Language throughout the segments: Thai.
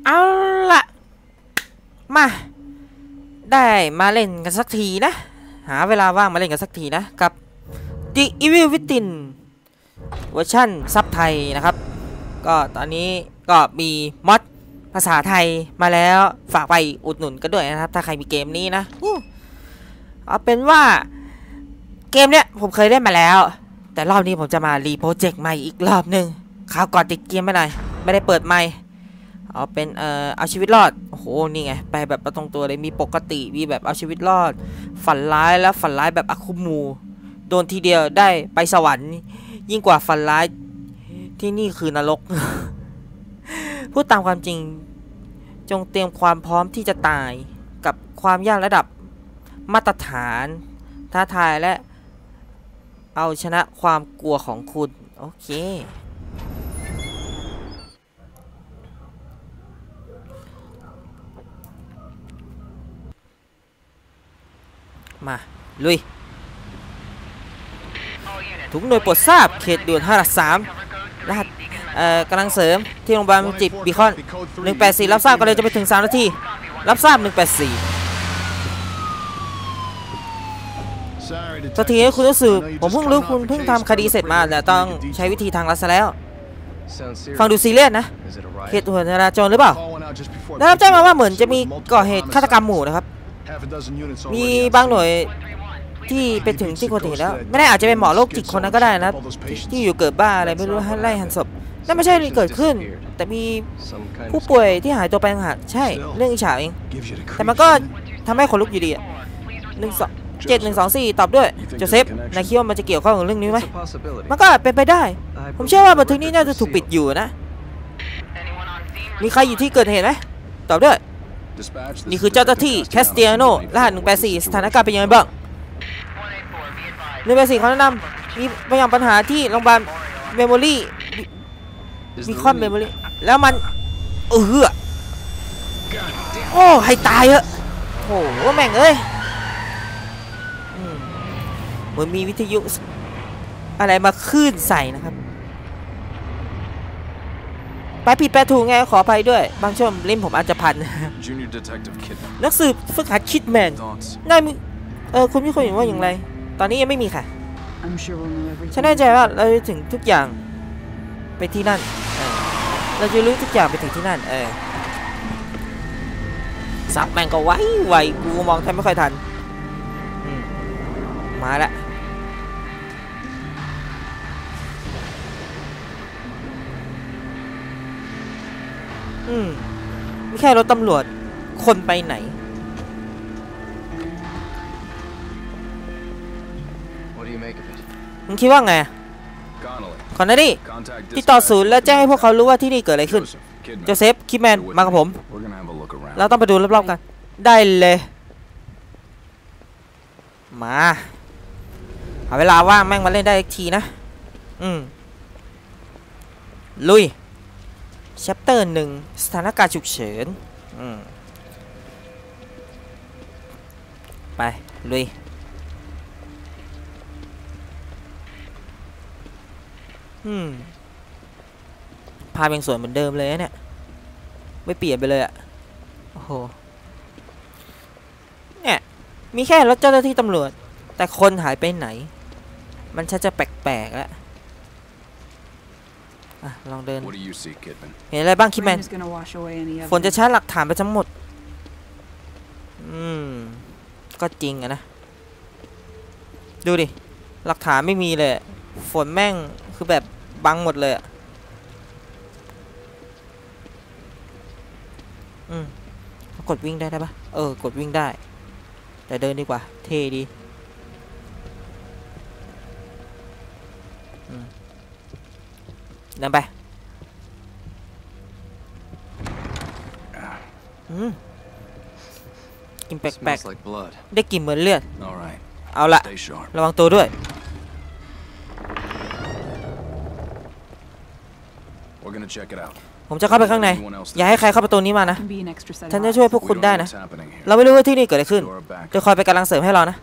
เอาละมาได้มาเล่นกันสักทีนะหาเวลาว่างมาเล่นกันสักทีนะกับ The Evil Within เวอร์ชันซับไทยนะครับก็ตอนนี้ก็มีมอดภาษาไทยมาแล้วฝากไปอุดหนุนกันด้วยนะครับถ้าใครมีเกมนี้นะเอาเป็นว่าเกมเนี้ยผมเคยเล่นมาแล้วแต่รอบนี้ผมจะมารีโปรเจกต์ใหม่อีกรอบนึงคราวก่อนติดเกมไปหน่อยไม่ได้เปิดใหม่เอาเป็นเอาชีวิตรอดโอ้โหนี่ไงไปแบบตรงตัวเลยมีปกติมีแบบเอาชีวิตรอดฝันร้ายแล้วฝันร้ายแบบอาคุมูโดนทีเดียวได้ไปสวรรค์ยิ่งกว่าฝันร้ายที่นี่คือนรก พูดตามความจริงจงเตรียมความพร้อมที่จะตายกับความยากระดับมาตรฐานท้าทายและเอาชนะความกลัวของคุณโอเคมาลุยทุกหน่วยโปรดทราบเขตด่วน5-3รหัสกำลังเสริมที่โรงพยาบาลจิบบีคอน184รับทราบกันเลยจะไปถึง3 นาทีรับทราบ184สักทีคุณรู้สึกผมเพิ่งรู้คุณเพิ่งทำคดีเสร็จมาแต่ต้องใช้วิธีทางลัดซะแล้วฟังดูซีเรียสนะเขตด่วนจราจรหรือเปล่าได้รับแจ้งมาว่าเหมือนจะมีก่อเหตุฆาตกรรมหมู่นะครับมีบางหน่วยที่ไปถึงที่เกิดเหตุแล้วไม่ได้อาจจะเป็นหมอโรคจิตคนนั้นก็ได้นะที่อยู่เกิดบ้าอะไรไม่รู้ให้ไล่หันศพนั่นไม่ใช่เกิดขึ้นแต่มีผู้ป่วยที่หายตัวไปต่างหากใช่เรื่องอิจฉาเองแต่มันก็ทำให้ขนลุกอยู่ดีอ่ะ7124ตอบด้วยโจเซฟนายคิดว่ามันจะเกี่ยวข้องกับเรื่องนี้ไหมมันก็เป็นไปได้ผมเชื่อว่าบันทึกนี้น่าจะถูกปิดอยู่นะมีใครอยู่ที่เกิดเหตุไหมตอบด้วยนี่คือเจ้าหน้าที่แคสเตียโนรหัส184สถานการณ์เป็นยังไงบ้าง184เขาแนะนำมีบางอย่างปัญหาที่โรงพยาบาลเมมโมรี่มีคอนเมมโมรี่แล้วมันโอ้ให้ตายเหอะโอ้โหแม่งเอ้ยเหมือนมีวิทยุอะไรมาคลื่นใส่นะครับไปผิดไปถูกไงขออภัยด้วยบางช่วงลิ้นผมอาจจะพันนักสืบฝึกหัดคิดแมนนายมีคุณพี่คนอยู่ว่าอย่างไรตอนนี้ยังไม่มีค่ะฉันแน่ใจว่าเราจะถึงทุกอย่างไปที่นั่นเราจะรู้ทุกอย่างไปถึงที่นั่นสับแม่งก็ไวกูมองแทบไม่ค่อยทันมาละไม่แค่รถตำรวจคนไปไหนมึงคิดว่าไงคอนเนอรี่ติดต่อศูนย์แล้วแจ้งให้พวกเขารู้ว่าที่นี่เกิดอะไรขึ้นโจเซฟคิดแมนมากับผมเราต้องไปดูรอบๆกันได้เลยมาหาเวลาว่างแม่งมาเล่นได้อีกทีนะลุยChapter 1สถานการณ์ฉุกเฉินไปลุยภาพยังสวยเหมือนเดิมเลยเนี่ยไม่เปลี่ยนไปเลยอ่ะโอ้โหเนี่ยมีแค่รถเจ้าหน้าที่ตำรวจแต่คนหายไปไหนมันชัดจะแปลกๆแล้วลองเดินเห็นอะไรบ้างคิดแมนฝนจะช้าหลักฐานไปทั้งหมดก็จริงอะนะดูดิหลักฐานไม่มีเลยฝนแม่งคือแบบบังหมดเลยกดวิ่งได้ปะกดวิ่งได้แต่เดินดีกว่าเท่ดีเดินไปกินแปลกๆได้กลิ่นเหมือนเลือดเอาละระวังตัวด้วยผมจะเข้าไปข้างในอย่าให้ใครเข้าประตูนี้มานะฉันจะช่วยพวกคุณได้นะเราไม่รู้ว่าที่นี่เกิดอะไรขึ้นจะคอยไปกำลังเสริมให้เรานะ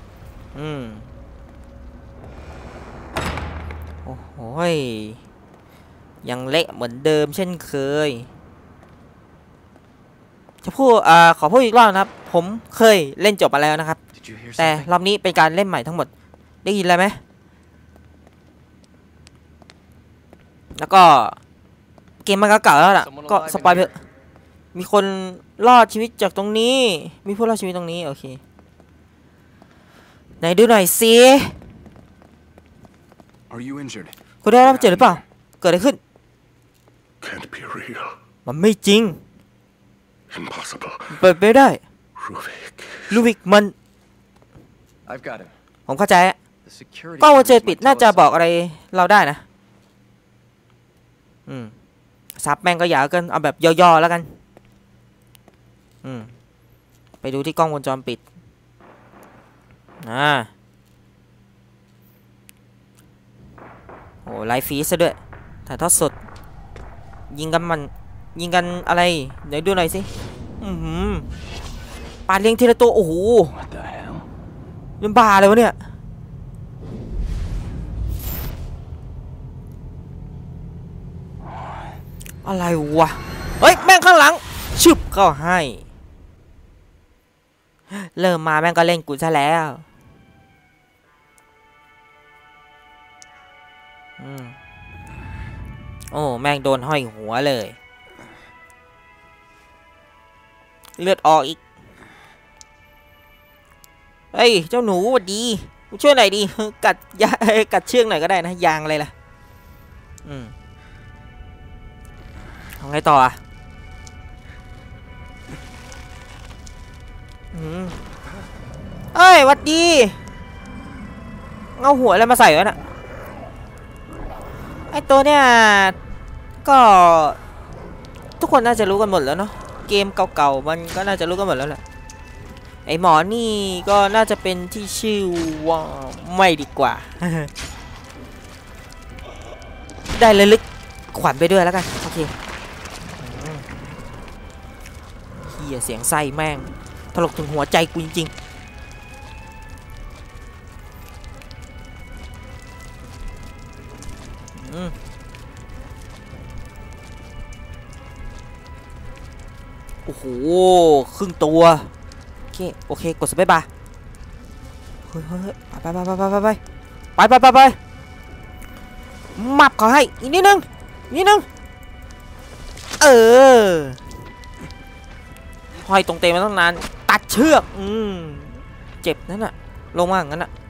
โอ้โหยังเละเหมือนเดิมเช่นเคยจะพูดขอพูดอีกรอบนะครับผมเคยเล่นจบมาแล้วนะครับแต่รอบนี้เป็นการเล่นใหม่ทั้งหมดได้ยินอะไรไหมแล้วก็เกมมันก็เก่าแล้วล่ะก็สปอยเถอะมีคนรอดชีวิตจากตรงนี้มีผู้รอดชีวิตตรงนี้โอเคไหนดูหน่อยสิคุณได้รับบาดเจ็บหรือเปล่าเกิดอะไรขึ้นมันไม่จริงเปิดไม่ได้ลูวิกมันผมเข้าใจกล้องวงจรปิดน่าจะบอกอะไรเราได้นะซับแม่งก็ยาวเกินเอาแบบย่อๆแล้วกันไปดูที่กล้องวงจรปิดโอ้ไลฟ์ฟีดซะด้วยถ่ายทอดสดยิงกันอะไรเดี๋ยวดูหน่อยสิปาดเลี้ยงทีละตัวโอ้โหมันบ้าเลยวะเนี่ยอะไรวะเฮ้ยแม่งข้างหลังชึบก็ให้เริ่มมาแม่งก็เล่นกูซะแล้วโอ้แม่งโดนห้อยหัวเลยเลือดออกอีกเฮ้ยเจ้าหนูสวัสดีช่วยหน่อยดิกัดเชือกหน่อยก็ได้นะยางอะไรล่ะทำไงต่อเอ้ยวัดดีเงาหัวอะไรมาใส่วะน่ะไอตัวเนี่ยก็ทุกคนน่าจะรู้กันหมดแล้วเนาะเกมเก่าๆมันก็น่าจะรู้กันหมดแล้วแหละไอหมอนี่ก็น่าจะเป็นที่ชื่อว่าไม่ดีกว่า ได้เลยลึกขวัญไปด้วยแล้วกันโอเคเฮียเสียงไส้แม่งถลกถึงหัวใจกูจริงโอ้โหครึ่งตัวโอเคกดสเปซบาร์เฮ้ยไปมับเขาให้อีกนิดนึงห้อยตรงเตะมาตั้งนานตัดเชือกเจ็บนั่นน่ะลงมาอย่างนั้นน่ะ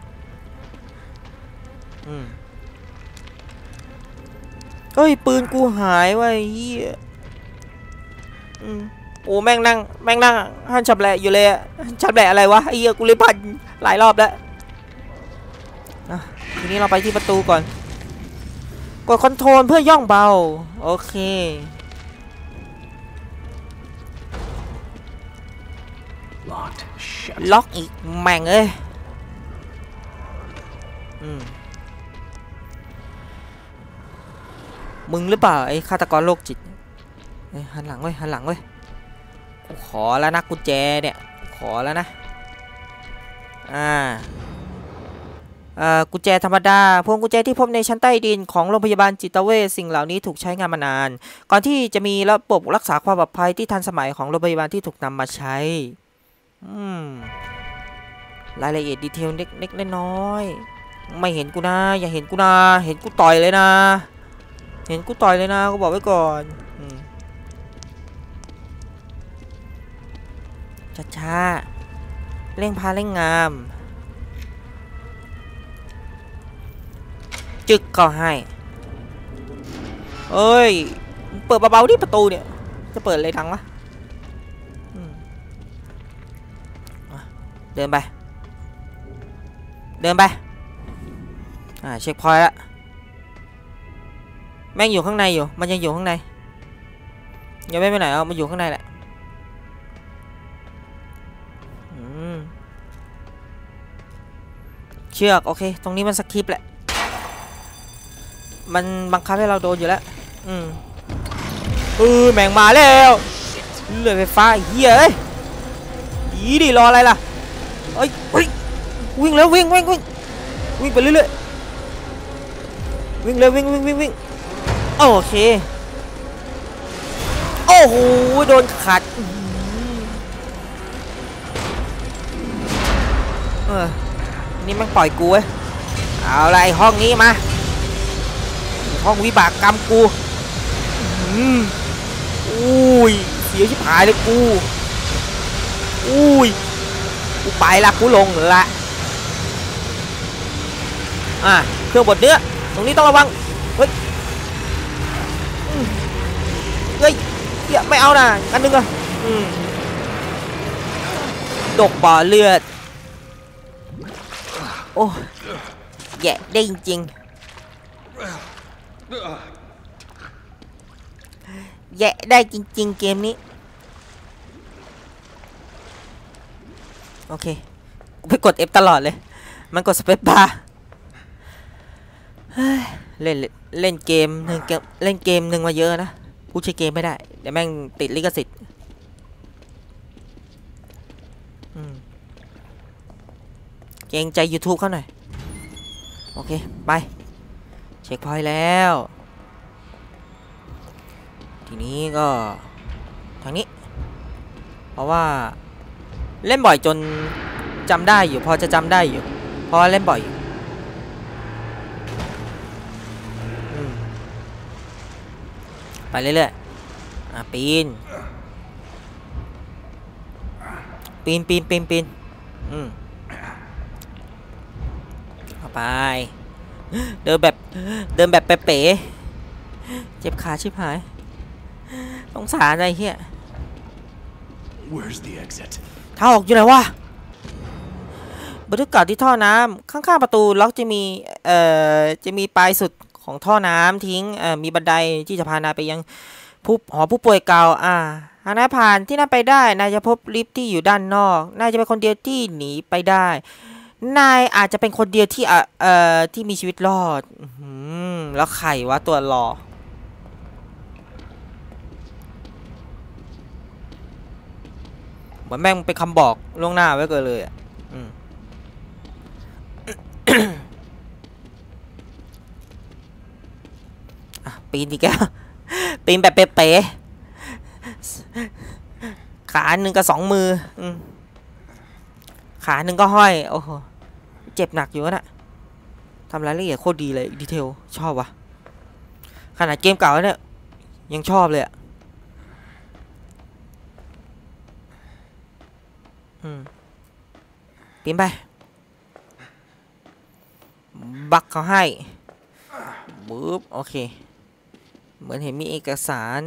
เฮ้ยปืนกูหายว่ะเฮียโอ้แม่งนั่งหันฉับแหละอยู่เลยฉับแหละอะไรวะไอ้เหี้ยกูเลยพันหลายรอบแล้วทีนี้เราไปที่ประตูก่อนกดคอนโทรลเพื่อย่องเบาโอเคล็อกอีกแม่งเอ้ยมึงหรือเปล่าไอ้ฆาตกรโรคจิตหันหลังเว้ยขอแล้วนะกุญแจเนี่ยขอแล้วนะกุญแจธรรมดาพวงกุญแจที่พบในชั้นใต้ดินของโรงพยาบาลจิตเวชสิ่งเหล่านี้ถูกใช้งานมานานก่อนที่จะมีระบบรักษาความปลอดภัยที่ทันสมัยของโรงพยาบาลที่ถูกนำมาใช้รายละเอียดดีเทลเล็กๆน้อยๆไม่เห็นกูนะอย่าเห็นกูนะเห็นกูต่อยเลยนะก็บอกไว้ก่อนช้าเร่งพาเร่งงามจึกก็ให้เอ้ยเปิดเบาๆที่ประตูเนี่ยจะเปิดอะไรดังวะเดินไปเช็คพอยต์ละแม่งอยู่ข้างในอยู่มันยังอยู่ข้างในยังไม่ไปไหนมันอยู่ข้างในแหละเชือกโอเคตรงนี้มันสคริปต์แหละมันบังคับให้เราโดนอยู่แล้วแม่งมาแล้วเลื่อยไฟฟ้าเฮียเอ้ยยีดิรออะไรล่ะเอ้ยวิ่งแล้ววิ่งไปเรื่อยๆวิ่งเลยวิ่งโอเคโอ้โหโดนขัดเออนี่แม่งปล่อยกูเว้ยเอาอะไรห้องนี้มาห้องวิบากกรรมกูอุ้ยเสียชิบหายเลยกูอุ้ยกูไปละกูลงละเครื่องบดเนื้อตรงนี้ต้องระวังเฮ้ยเฮ้ยไม่เอานะอันนึงอ่ะดกบ่อเลือดโอ้แย่ได้จริงแย่ได้จริงๆเกมนี้โอเคไปกด F ตลอดเลยมันกดสเปซบาร์เล่นเกมหนึ่งมาเยอะนะพูดใช้เกมไม่ได้เดี๋ยวแม่งติดลิขสิทธิ์เกรงใจ YouTube เขาหน่อยโอเคไปเช็คพอยต์แล้วทีนี้ก็ทางนี้เพราะว่าเล่นบ่อยจนจำได้อยู่พอจะจำได้อยู่เพราะเล่นบ่อยไปเรื่อยๆปีนเอาไปเดินแบบเป๋ๆเจ็บขาชิบหายต้องสารอะไรเฮียถ้าออกอยู่ไหนวะบันทึกเก่าที่ท่อน้ำข้างๆประตูล็อกจะมีปลายสุดของท่อน้ำทิ้งมีบันไดที่จะพานายไปยังหอผู้ป่วยเก่าหากนายผ่านที่นั่นไปได้นายจะพบลิฟต์ที่อยู่ด้านนอกนายจะเป็นคนเดียวที่หนีไปได้นายอาจจะเป็นคนเดียวที่มีชีวิตรอดแล้วใครวะตัวรอเหมือนแม่งเป็นคำบอกล่วงหน้าไว้เกินเลยปีนดีแกปีนแบบเป๊ะๆขาหนึ่งกับ2 มือขาหนึ่งก็ห้อยโอ้โหเจ็บหนักอยู่นะทำรายละเอียดโคตรดีเลยดีเทลชอบวะขนาดเกมเก่าเนี่ยยังชอบเลยปีนไปบักเขาให้บึ๊บโอเคเหมือนเห็นมีเอกสาร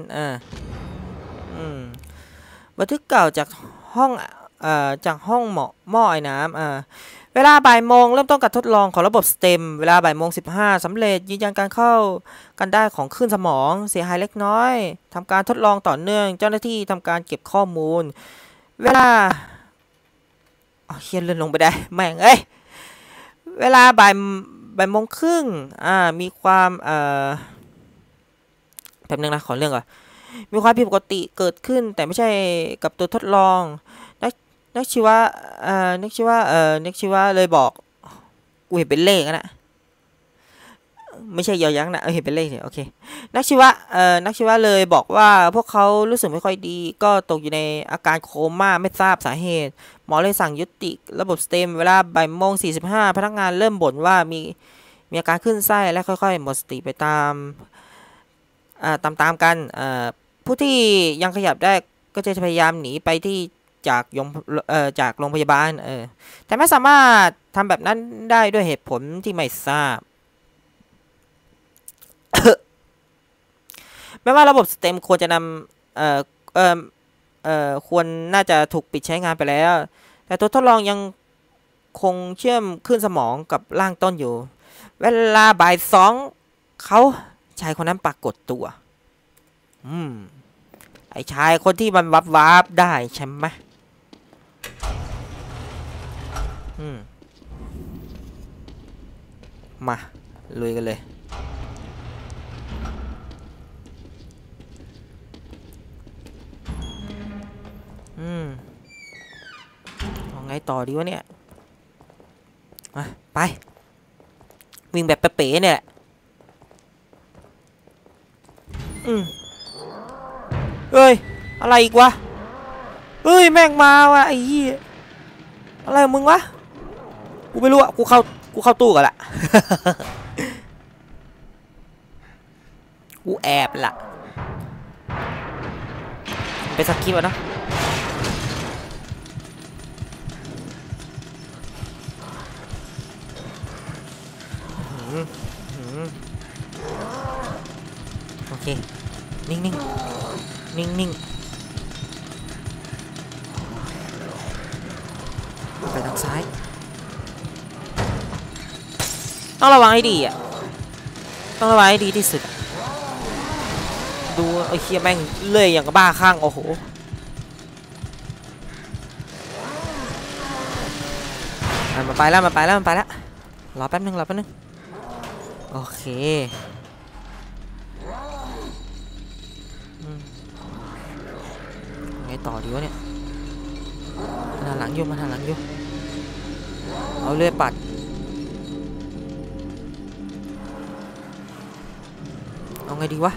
บันทึกเก่าจากห้องหม้อไอ้น้ำเวลาบ่ายโมงเริ่มต้นการทดลองของระบบ STEM เวลาบ่ายโมง15สำเร็จยืนยันการเข้ากันได้ของคลื่นสมองเสียหายเล็กน้อยทำการทดลองต่อเนื่องเจ้าหน้าที่ทำการเก็บข้อมูลเวลาเขียนเลื่อนลงไปได้แม่งเวลาบ่ายโมงครึ่งมีความแป๊บนึงนะขอเรื่องก่อนมีความผิดปกติเกิดขึ้นแต่ไม่ใช่กับตัวทดลองนักชีวะเลยบอกกูเห็นเป็นเลขนะไม่ใช่ยอยักษ์นะเห็นเป็นเลขเนี่ยโอเคนักชีวะเลยบอกว่าพวกเขารู้สึกไม่ค่อยดีก็ตกอยู่ในอาการโคม่าไม่ทราบสาเหตุหมอเลยสั่งยุติระบบ STEM เวลาบ่ายโมง45พนักงานเริ่มบ่นว่ามีอาการขึ้นไส้และค่อยๆหมดสติไปตามกันผู้ที่ยังขยับได้ก็จะพยายามหนีไปที่จากโรงพยาบาลแต่ไม่สามารถทำแบบนั้นได้ด้วยเหตุผลที่ไม่ทราบ แม้ว่าระบบสเต็มควรจะนำควรน่าจะถูกปิดใช้งานไปแล้วแต่ตัวทดลองยังคงเชื่อมขึ้นสมองกับร่างต้นอยู่เวลาบ่าย2เขาชายคนนั้นปรากฏตัวไอชายคนที่มันวับได้ใช่ไหมมาลุยกันเลยเอาไงต่อดีวะเนี่ยมาไปวิ่งแบบเป๋ๆเนี่ยเฮ้ยอะไรอีกวะเฮ้ยแม่งมาว่ะไอ้เหี้ยอะไรมึงวะกูไม่รู้อะกูเข้าตู้กันละ กูแอบละไปสักคลิปอะเนาะโอเคนิ่งๆนิ่งไปทางซ้ายต้องระวังให้ดีอ่ะต้องระวังให้ดีที่สุดดูไอ้เคียแม่งเลื่อยอย่างกับบ้าข้างโอ้โหมันไปแล้วรอแป๊บนึงโอเคไงต่อดีวะเนี่ยมันหันหลังอยู่เอาเลื่อยปัดเอาไงดีวะ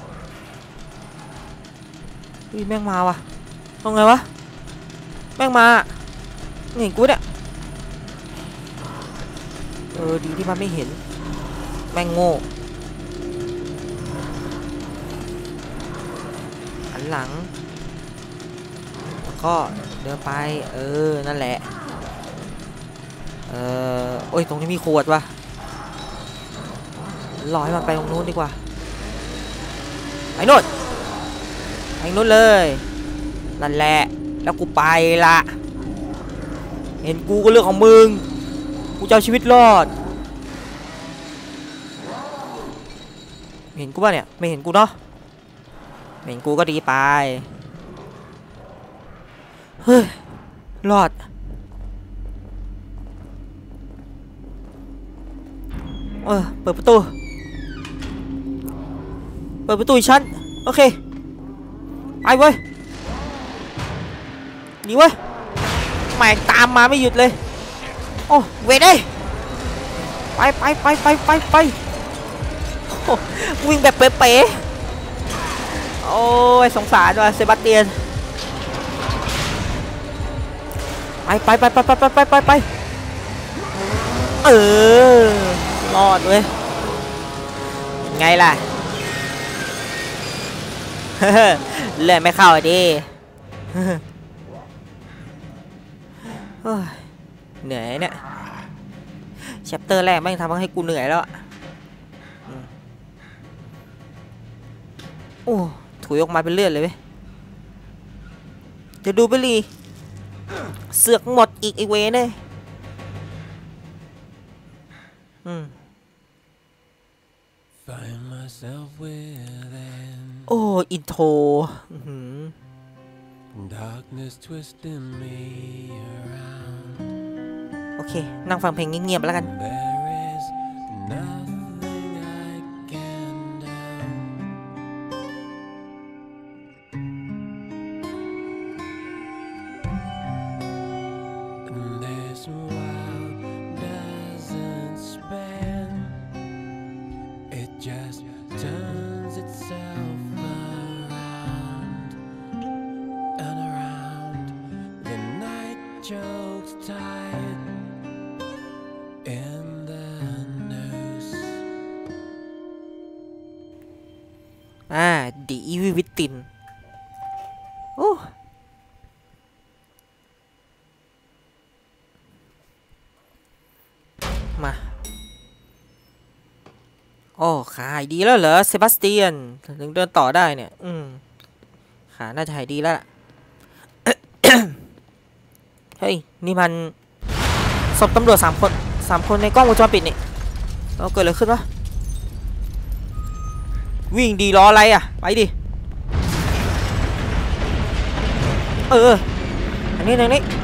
แม่งมาวะเอาไงวะแม่งมาเห็นกูเนี่ยดีที่มันไม่เห็นแม่งโง่หันหลังแล้วก็เดินไปนั่นแหละโอ้ยตรงนี้มีขวดวะรอให้มันไปตรงนู้นดีกว่าไอ้นู่นเลยนั่นแหละแล้วกูไปละเห็นกูก็เรื่องของมึงกูจะเอาชีวิตรอดเห็นกูป่ะเนี่ยไม่เห็นกูเนาะไม่เห็นกูก็ดีไปเฮ้ยรอดเปิดประตูอีกชั้นโอเคไปเว้ยหนีเว้ยแม่งตามมาไม่หยุดเลยโอ้เวทเลยไปวิ่งแบบเป๊ะโอ้ยสงสารว่ะเซบาสเตียนไปรอดเว้ยไงล่ะ เลื่อนไม่เข้าดิเหนื่อยเนี่ยแชปเตอร์แรกแม่งทำให้กูเหนื่อยแล้วโอ้ถุยออกมาเป็นเลือดเลยเว้ยจะดูไปลีเสือกหมดอีกไอเวเนี่ยโอ้อินโทรโอเคนั่งฟังเพลงเงียบๆแล้วกันThe Evil Within โอ้มาโอ้ขาหายดีแล้วเหรอเซบาสเตียนถึงเดินต่อได้เนี่ยขาน่าจะหายดีแล้วล่ะ เฮ้ยนี่มันศพตำรวจ3 คนในกล้องวงจรปิดนี่เราเกิดอะไรขึ้นวะวิ่งดีรออะไรอ่ะไปดิอันนี้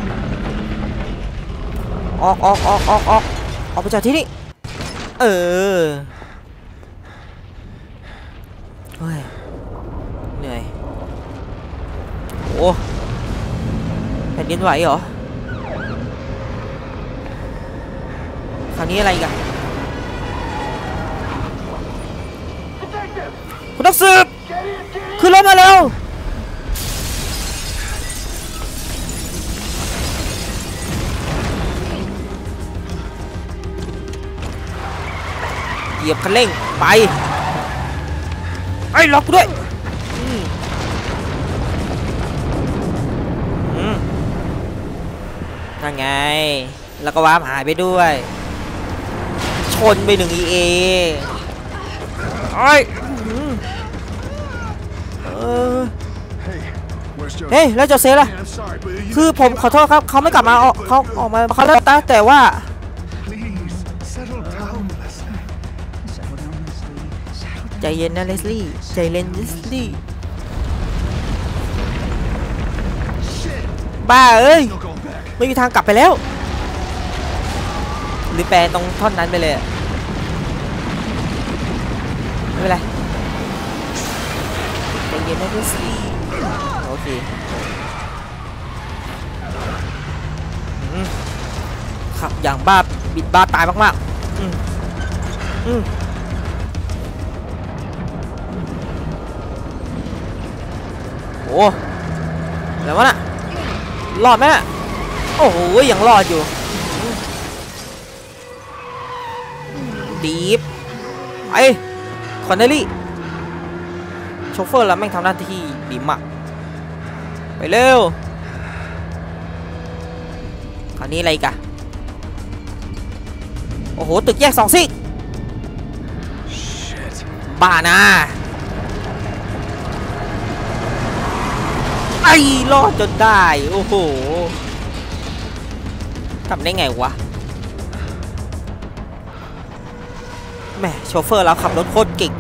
ออกไปจากที่นี่เฮ้ยเหนื่อยโอ้แผ่นดินไหวเหรอคราวนี้อะไรกันคุณนักสืบขึ้นรถมาเร็วยียบคันเร่งไปไอ้ล็อกด้วยนั่นไงแล้วก็วาร์ปหายไปด้วยชนไป1 EA ไอ้เฮ้ยแล้วโจเซ่ล่ะคือผมขอโทษครับเขาไม่กลับมาเขาออกมาเขาเลิกแต่ว่าใจเย็นนะเลสลี่ใจเย็นเลสลี่บ้าเอ้ยไม่มีทางกลับไปแล้วหรือแปลตรงท่อนนั้นไปเลยไม่เป็นไรใจเย็นนะเลสลี่โอเคขับอย่างบ้าบิดบ้าตายมากๆโอ้แล้ววะน่ะรอดไหมโอ้โหยังรอดอยู่ดีฟไอ้คอนเนลลี่โชเฟอร์แล้วแม่งทำหน้าที่ดีมากไปเร็วคราวนี้อะไรกันโอ้โหตึกแยก2 ซีกบ้านะไอ้รอดจนได้โอ้โหทำได้ไงวะแหมโชเฟอร์เราขับรถโคตรเก่ง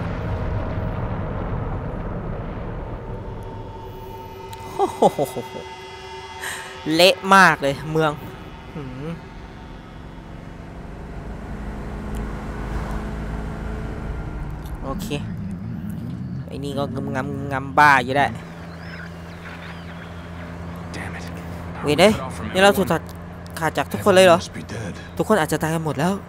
เละมากเลยเมืองโอเคไอ้นี่ก็งำบ้าอยู่ได้เว้ยเนี่ยนี่เราถูกตัดขาดจากทุกคนเลยเหรอทุกคนอาจจะตายกันหมดแล้ว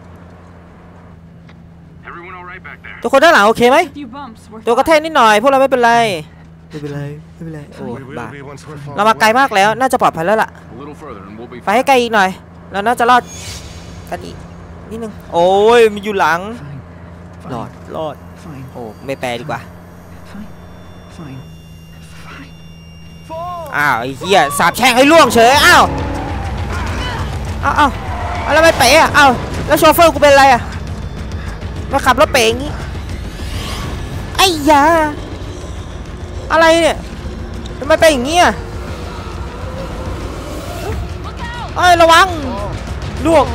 ทุกคนด้านหลังโอเคไหมตัวกระแทกนิดหน่อยพวกเราไม่เป็นไรไม่เป็นไรโอ้บ้าเรามาไกลมากแล้วน่าจะปลอดภัยแล้วล่ะไปให้ไกลอีกหน่อยเราน่าจะรอดกันอีกนิดนึงโอ้ยมันอยู่หลังรอดโอ้ไม่แปลดีกว่าอ้าวไอ้เหี้ยสาบแช่งให้ล่วงเฉยอ้าวแล้วไม่เป๋อะอ้าวแล้วโชเฟอร์กูเป็นอะไรอะมาขับรถเป๋อย่างงี้ไอ้ยาอะไรเนี่ยทำไมเป็นอย่างงี้อะเอ้ยระวังล่วง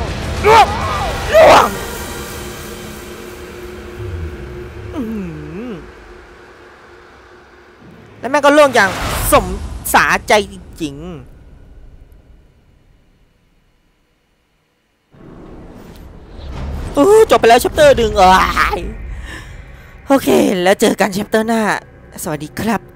แล้วแม่ก็ล่วงอย่างสมสาใจจริงจบไปแล้วแชปเตอร์ 1โอเคแล้วเจอกันแชปเตอร์หน้าสวัสดีครับ